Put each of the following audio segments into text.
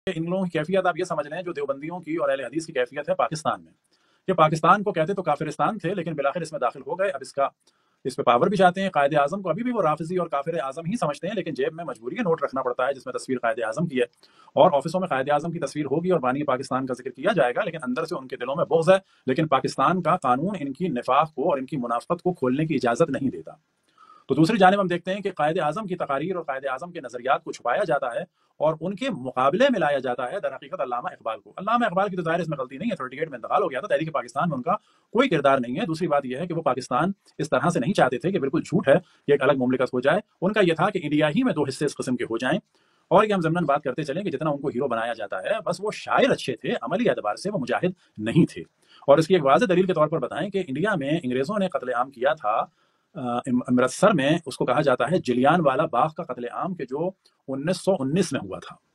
इन लोगों की कैफियत आप ये समझ लें जो देवबंदियों की और अहले हदीस की कैफियत है पाकिस्तान में। ये पाकिस्तान को कहते तो काफिरिस्तान थे, लेकिन बिलाखिर इसमें दाखिल हो गए। अब इस पे पावर भी चाहते हैं। कायदे आजम को अभी भी वो राफिजी और काफिर आजम ही समझते हैं, लेकिन जेब में मजबूरी है नोट रखना पड़ता है जिसमें तस्वीर कायदे आजम की है, और ऑफिसों में कायदे आजम की तस्वीर होगी और बानी पाकिस्तान का जिक्र किया जाएगा, लेकिन अंदर से उनके दिलों में बुग़्ज़ है। लेकिन पाकिस्तान का कानून इनकी निफाक को और इनकी मुनाफत को खोलने की इजाज़त नहीं देता। तो दूसरी जानिब हम देखते हैं कि कायदे आजम की तकारीर और कायदे आजम के नज़रियात को छुपाया जाता है और उनके मुकाबले में लाया जाता है दर हकीकत अल्लामा इकबाल को। अल्लामा इकबाल की तो ज़ाहिर इसमें गलती नहीं है, 38 में इंतकाल हो गया था, तहरीक पाकिस्तान में उनका कोई किरदार नहीं है। दूसरी बात यह है कि वो पाकिस्तान इस तरह से नहीं चाहते थे कि बिल्कुल झूठ है कि एक अलग मुमलिकत हो जाए। उनका यह था कि इंडिया ही में दो हिस्से इस किस्म के हो जाएं। और ये हम ज़मनन बात करते चलें कि जितना उनको हीरो बनाया जाता है, बस वो शायर अच्छे थे, अमली एतबार से वो मुजाहिद नहीं थे। और इसकी एक वाज़ेह दलील के तौर पर बताएं कि इंडिया में अंग्रेज़ों ने कत्लेआम किया था अमृतसर में, उसको कहा जाता है जलियान वाला बाग का कत्लेआम, के जो 1919 में हुआ था।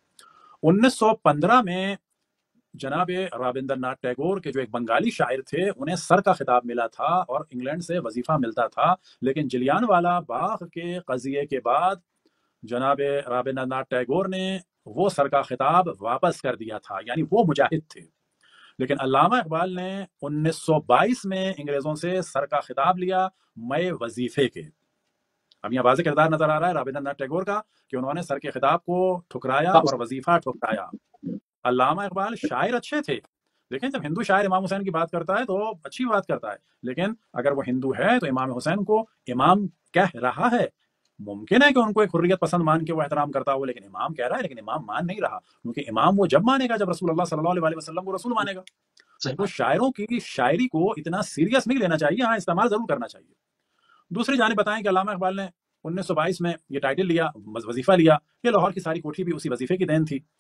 1915 में जनाब रविंद्रनाथ टैगोर के जो एक बंगाली शायर थे, उन्हें सर का खिताब मिला था और इंग्लैंड से वजीफा मिलता था। लेकिन जलियान वाला बाग के कज़िये के बाद जनाब रविंद्रनाथ टैगोर ने वो सर का खिताब वापस कर दिया था, यानी वो मुजाहिद थे। लेकिन अल्लामा इकबाल ने 1922 में अंग्रेजों से सर का खिताब लिया मय वजीफे के। अब यहाँ वाज़ेह किरदार नजर आ रहा है रविंद्रनाथ टैगोर का कि उन्होंने सर के खिताब को ठुकराया और वजीफा ठुकराया। अल्लामा इकबाल शायर अच्छे थे, लेकिन जब हिंदू शायर इमाम हुसैन की बात करता है तो अच्छी बात करता है, लेकिन अगर वो हिंदू है तो इमाम हुसैन को इमाम कह रहा है। मुमकिन है कि उनको एक हुर्रियत पसंद मान के वो एहतराम करता हो, लेकिन इमाम कह रहा है, लेकिन इमाम मान नहीं रहा, क्योंकि इमाम वो जब मानेगा जब रसूलुल्लाह सल्लल्लाहु अलैहि वसल्लम को रसूल मानेगा। तो शायरों की शायरी को इतना सीरियस नहीं लेना चाहिए, हाँ इस्तेमाल जरूर करना चाहिए। दूसरी जानिब बताएं कि अल्लामा इकबाल ने 1922 में ये टाइटल लिया, वजीफा लिया, ये लाहौर की सारी कोठी भी उसी वजीफे की देन थी।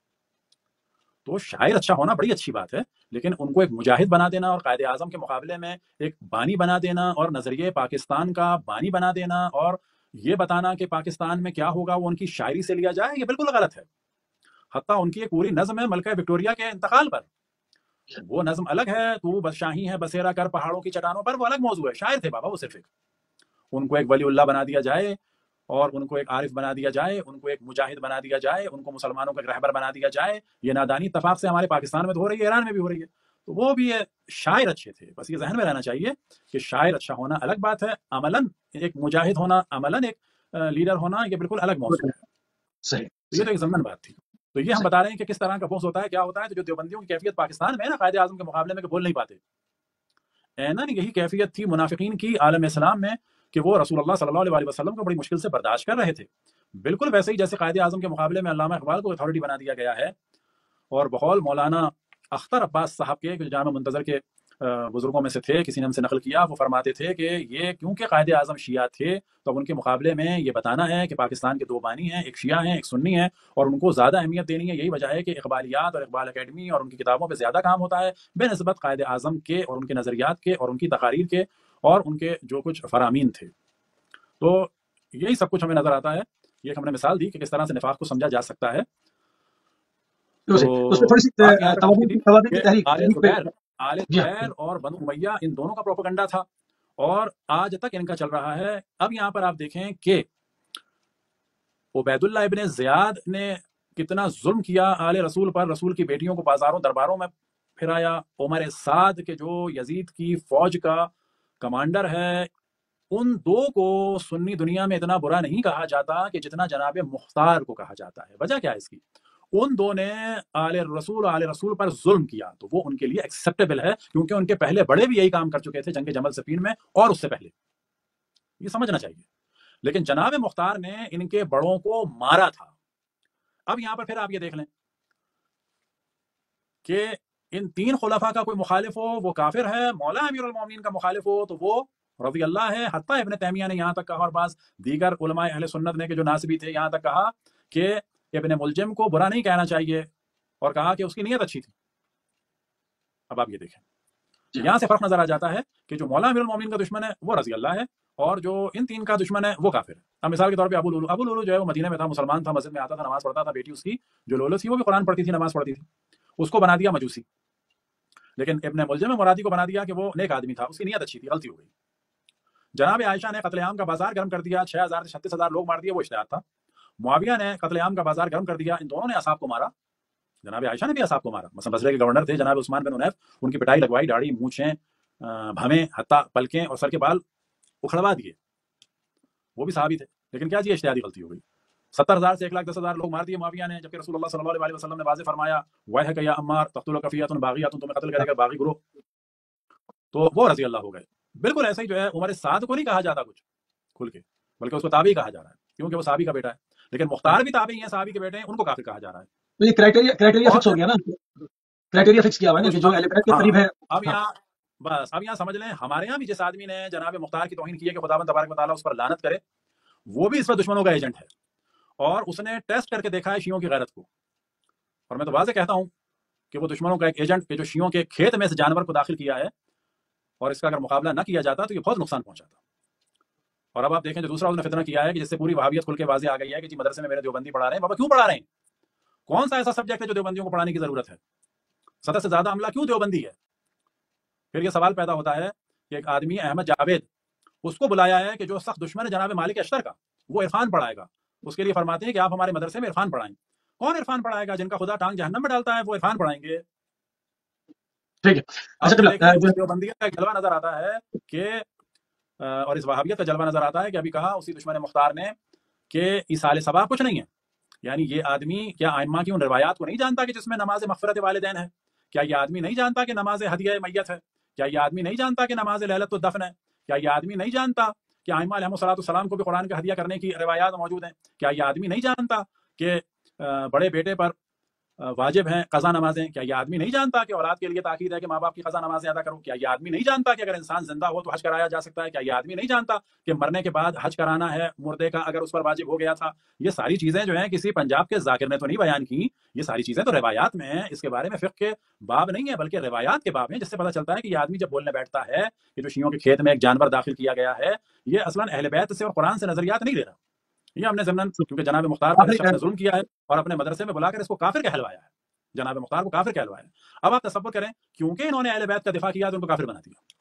तो शायर अच्छा होना बड़ी अच्छी बात है, लेकिन उनको एक मुजाहिद बना देना और कायदे आजम के मुकाबले में एक बानी बना देना और नजरिए पाकिस्तान का बानी बना देना और ये बताना कि पाकिस्तान में क्या होगा वो उनकी शायरी से लिया जाए, ये बिल्कुल गलत है। हत्ता उनकी एक पूरी नज्म है मलका विक्टोरिया के इंतकाल पर, वो नज्म अलग है। तू बदशाही है बसेरा कर पहाड़ों की चट्टानों पर, वो अलग मौजू है। शायर थे बाबा वो सिर्फ एक। उनको एक वलीउल्लाह बना दिया जाए और उनको एक आरिफ बना दिया जाए, उनको एक मुजाहिद बना दिया जाए, उनको मुसलमानों का एक रहबर बना दिया जाए, ये नादानी इत्तफाक से हमारे पाकिस्तान में तो हो रही है, ईरान में भी हो रही है। तो वो भी ये शायर अच्छे थे, बस ये जहन में रहना चाहिए कि शायर अच्छा होना अलग बात है, अमलन एक मुजाहिद होना, अमलन एक लीडर होना, ये बिल्कुल अलग मौजू है। सही, तो ये तो एक ज़मन बात थी। तो ये हम बता रहे हैं कि किस तरह का बोस होता है, क्या होता है। तो जो देवबंदियों की कैफियत पाकिस्तान में है ना कायदे आजम के मुकाबले में कि बोल नहीं पाते, ऐनन यही कैफियत थी मुनाफिकीन की आलम इस्लाम में कि वो रसूलुल्लाह सल्लल्लाहु अलैहि वसल्लम को बड़ी मुश्किल से बर्दाश्त कर रहे थे। बिल्कुल वैसे ही जैसे कायदे आजम के मुकाबले में अल्लामा इकबाल को अथॉरिटी बना दिया गया है। और बहौल मौलाना अख्तर अब्बास साहब के, जो जामा मुंतज़र के बुजुर्गों में से थे, किसी ने हमसे नकल किया, वो फरमाते थे कि ये क्योंकि कायदे आजम शिया थे तो अब उनके मुकाबले में ये बताना है कि पाकिस्तान के दो बानी हैं, एक शिया हैं एक सुन्नी है, और उनको ज़्यादा अहमियत देनी है। यही वजह है कि इकबालियात और इकबाल अकेडमी और उनकी किताबों पर ज़्यादा काम होता है बेनिस्बत कायदे आजम के और उनके नज़रियात के और उनकी तकारीर के और उनके जो कुछ फरामीन थे। तो यही सब कुछ हमें नज़र आता है। ये हमने मिसाल दी कि किस तरह से निफाक को समझा जा सकता है। तो उसमें थोड़ी सी बात यहाँ तक पहुंची थी तवाबी की कि तहरीक आले ज़ुबैर और बनु उमैया इन दोनों का प्रोपेगेंडा था और आज तक इनका चल रहा है। अब यहाँ पर आप देखें कि उबैदुल्लाह इब्ने ज़ियाद ने कितना जुल्म किया आले रसूल पर, रसूल की बेटियों को बाजारों दरबारों में फिराया। उमर साद के जो यजीद की फौज का कमांडर है, उन दो को सुन्नी दुनिया में इतना बुरा नहीं कहा जाता कि जितना जनाब मुख्तार को कहा जाता है। वजह क्या है इसकी? उन दो ने आले रसूल पर जुल्म किया, तो वो उनके लिए एक्सेप्टेबल है, क्योंकि उनके पहले बड़े भी यही काम कर चुके थे जंग जमल सफीन में और उससे पहले। ये समझना चाहिए। लेकिन जनाब मुख्तार ने इनके बड़ों को मारा था। अब यहां पर फिर आप ये देख लें कि इन तीन खुलफा का कोई मुखालिफ हो वो काफिर है, मौला अमीरुल मोमिनीन का मुखालिफ हो तो वो रज़ी अल्लाह है। हत्ता इब्ने तैमिया ने यहाँ तक कहा और बाज़ दीगर उलमाए अहले सुन्नत ने, के जो नासिबी थे, यहाँ तक कहा कि इब्ने मुलजिम को बुरा नहीं कहना चाहिए और कहा कि उसकी नीयत अच्छी थी। अब आप ये देखें, यहाँ से फर्क नजर आ जाता है कि जो मौला अमीरुल मोमिनीन का दुश्मन है वो रज़ी अल्लाह है और जो इन तीन का दुश्मन है वो काफिर है। अब मिसाल के तौर पे अबू लुलू जो है वो मदीने में था, मुसलमान था, मस्जिद में आता था, नमाज पढ़ता था। बेटी उसकी जो लोलो थी वो भी कुरान पढ़ती थी, नमाज पढ़ती थी, उसको बना दिया मजूसी। लेकिन इब्ने मुलजिम मुरादी को बना दिया कि वो नेक आदमी था, उसकी नीयत अच्छी थी, गलती हो गई। जनाब आयशा ने कत्लेआम का बाजार गर्म कर दिया, 6000 से 36,000 लोग मार दिए, वो इश्तिहाद था। मुआविया ने कत्लेआम का बाजार गर्म कर दिया, इन दोनों ने असाब को मारा, जनाब आयशा ने भी असाब को मारा। मसलन बसरे के गवर्नर थे जनाब उस्मान बिन उनैफ, उनकी पिटाई लगवाई, दाढ़ी, मूछें, भवें, हत्ता पलकें और सर के बाल उखड़वा दिए, वो भी सहाबी थे। लेकिन क्या जी इज्तिहादी गलती हो गई, 70,000 से 1,10,000 लोग मार दिए मुआविया ने, जबकि रसूलुल्लाह सल्लल्लाहु अलैहि वसल्लम ने वाज़ेह फरमाया वह है कि या अम्मार तख्तुलुका फ़ियतुन बाग़ियतुन, तुम्हें कत्ल करेगा बागी ग्रोह, तो वो रज़ी अल्लाह हो गए। बिल्कुल ऐसे ही जो है उमर साद को नहीं कहा जाता कुछ खुल के, बल्कि उसको ताबी कहा जा रहा है क्योंकि वो साहबी का बेटा है। लेकिन मुख्तार भी ताबी हैं, साहबी के बेटे हैं, उनको काफिर कहा जा रहा है। तो ये क्राइटेरिया फिक्स हो गया ना, क्राइटेरिया फिक्स किया हुआ है ना कि जो अहले बैत के करीब है। अब यहाँ समझ लें, हमारे यहाँ भी जिस आदमी ने जनाब मुख्तार की तौहीन की है कि खुदावंद तबारक व तआला उस पर लानत करे, वो भी इस पर दुश्मनों का एजेंट है और उसने टेस्ट करके देखा है शियों की गैरत को। और मैं तो वाज़ेह कहता हूँ कि वो दुश्मनों का एक एजेंट के जो शियों के खेत में से जानवर को दाखिल किया है, और इसका अगर मुकाबला न किया जाता तो ये बहुत नुकसान पहुंचाता। और अब आप देखें जो दूसरा उसने फितना किया है कि जिससे पूरी वहाबियत खुल के वाज़ेह आ गई है कि जी मदरसे में मेरे देवबंदी पढ़ा रहे हैं। बाबा क्यों पढ़ा रहे हैं? कौन सा ऐसा सब्जेक्ट है जो देवबंदियों को पढ़ाने की जरूरत है? 70 से ज्यादा अमला क्यों देवबंदी है? फिर यह सवाल पैदा होता है कि एक आदमी अहमद जावेद, उसको बुलाया है कि जो सख्त दुश्मन है जनाब मालिक अशतर का, वो इरफान पढ़ाएगा। उसके लिए फरमाते हैं कि आप हमारे मदरसे में इरफान पढ़ाएं। कौन इरफान पढ़ाएगा? जिनका खुदा टांग जहन्नम में डालता है वो इरफान पढ़ाएंगे। ठीक है, अच्छा देवबंदियत का जलवा नजर आता है कि और इस वहाबियत का जलवा नजर आता है कि अभी कहा उसी दुश्मन मुख्तार ने कि इसाले सवाब कुछ नहीं है। यानी ये आदमी क्या आइम्मा की उन रिवायात को नहीं जानता कि जिसमें नमाज मग़फ़िरत वालिदैन है? क्या ये आदमी नहीं जानता कि नमाज हदिया मैयत है? क्या ये आदमी नहीं जानता कि नमाज लैलतुद दफ़न है? क्या ये आदमी नहीं जानता कि आइम्मा अलैहिस्सलाम को भी कुरान का हदिया करने की रिवायात मौजूद हैं? क्या ये आदमी नहीं जानता कि बड़े बेटे पर वाजिब हैं कज़ा नमाजें? क्या ये आदमी नहीं जानता कि औलाद के लिए ताकीद है कि माँ बाप की कज़ा नमाजें अदा करो? क्या ये आदमी नहीं जानता कि अगर इंसान जिंदा हो तो हज कराया जा सकता है? क्या ये आदमी नहीं जानता कि मरने के बाद हज कराना है मुर्दे का अगर उस पर वाजिब हो गया था? ये सारी चीजें जो हैं किसी पंजाब के जाकिर ने तो नहीं बयान की, ये सारी चीजें तो रिवायात में हैं। इसके बारे में फिक्र के बाब नहीं है बल्कि रिवायात के बाब हैं, जिससे पता चलता है कि ये आदमी जब बोलने बैठता है कि जो शियों के खेत में एक जानवर दाखिल किया गया है, ये असलन अहले बैत से और कुरान से नजरियात नहीं ले रहा। ये हमने ज़मनन क्योंकि जनाब मुख्तार पर शख्स ने जुल्म किया है और अपने मदरसे में बुलाकर इसको काफिर कहलवाया है, जनाब मुख्तार को काफिर कहलवाया है। अब आप तसव्वुर करें, क्योंकि इन्होंने अहले बैत का दिफा किया तो उनको काफिर बना दिया।